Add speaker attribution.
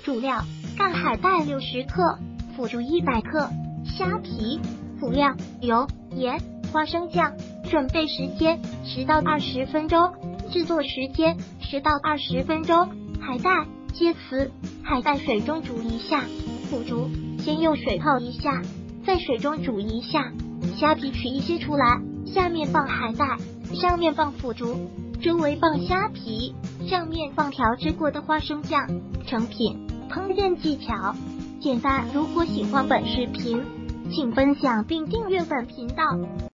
Speaker 1: 主料：干海带60克，腐竹100克，虾皮。辅料：油、盐、花生酱。准备时间10到20分钟，制作时间10到20分钟。海带切丝，海带水中煮一下。腐竹先用水泡一下，在水中煮一下。虾皮取一些出来，下面放海带，上面放腐竹，周围放虾皮，上面放调制过的花生酱。成品。烹饪技巧简单，如果喜欢本视频，请分享并订阅本频道。